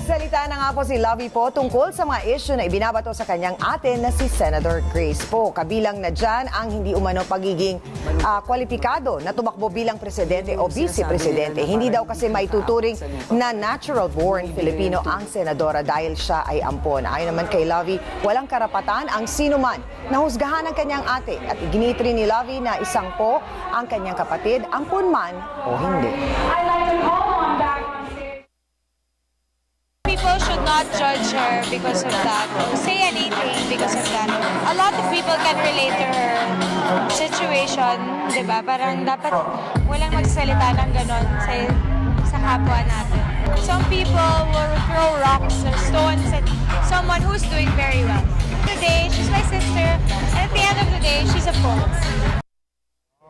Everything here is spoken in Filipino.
Nagsalita na nga po si Lovi Poe tungkol sa mga issue na ibinabato sa kanyang ate na si Senator Grace Poe. Kabilang na dyan ang hindi umano pagiging kwalipikado na tumakbo bilang presidente o vice-presidente. Hindi daw kasi maituturing na natural-born Filipino ang senadora dahil siya ay ampon. Ayon naman kay Lovi, walang karapatan ang sinuman na husgahan ang kanyang ate at iginitri ni Lovi na isang po ang kanyang kapatid, ampon man o hindi. People should not judge her because of that, say anything because of that. A lot of people can relate to her situation, di ba? Parang dapat walang magsalita ng ganon sa kapwa natin. Some people will throw rocks or stones at someone who's doing very well. Today, she's my sister, and at the end of the day, she's a poet.